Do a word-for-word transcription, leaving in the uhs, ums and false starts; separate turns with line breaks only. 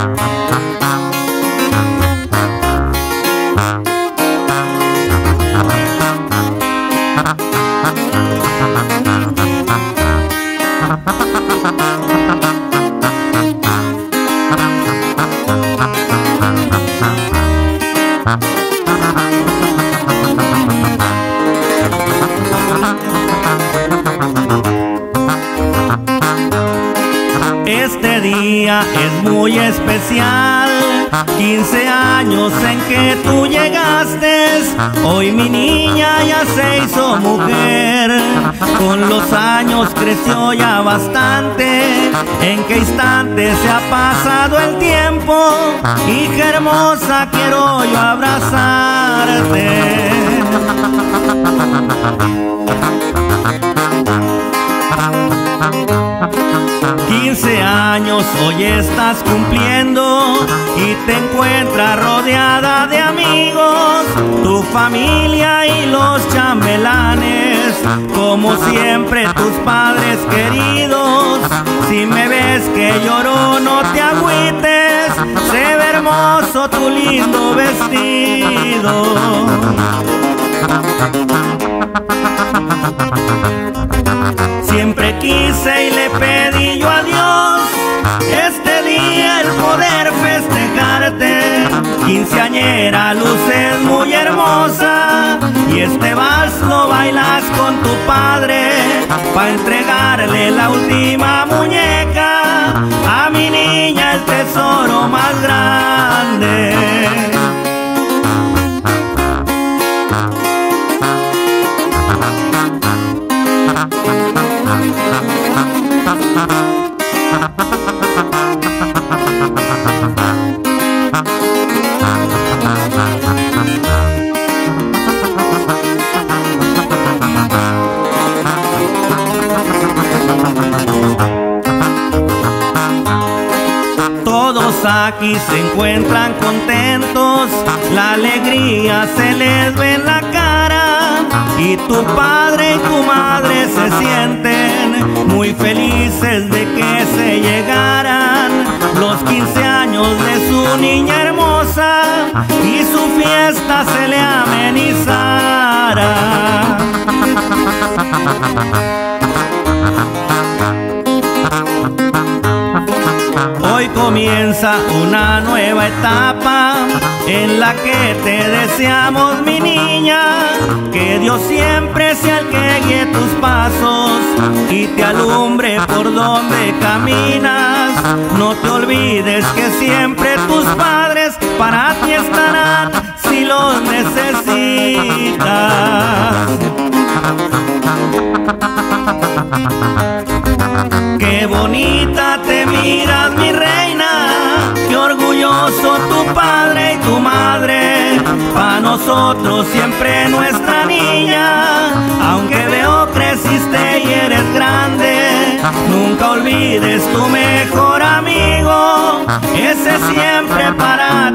Este día es muy especial, quince años en que tú llegaste. Hoy mi niña ya se hizo mujer, con los años creció ya bastante. En qué instante se ha pasado el tiempo, hija hermosa, quiero yo abrazarte. quince años hoy estás cumpliendo y te encuentras rodeada de amigos, tu familia y los chambelanes, como siempre tus padres queridos. Si me ves que lloro no te agüites, se ve hermoso tu lindo vestido. Siempre quise y le pedí yo a Dios este día el poder festejarte. Quinceañera, luces muy hermosa, y este vals lo bailas con tu padre, pa' entregarle la última muñeca a mi niña, el tesoro más grande. Todos aquí se encuentran contentos, la alegría se les ve en la cara, y tu padre y tu madre se sienten muy felices de que se llegaran los quince años de su niña hermosa y su fiesta se le amenizara. Hoy comienza una nueva etapa en la que te deseamos, mi niña, que Dios siempre sea el que guíe tus pasos y te alumbre por donde caminas. No te olvides que siempre tus padres para ti estarán si los necesitas. Qué bonita te miras, mi reina, qué orgulloso tu padre y tu madre, pa' nosotros siempre nuestra niña. Aunque veo creciste y eres grande, nunca olvides tu mejor amigo, ese siempre para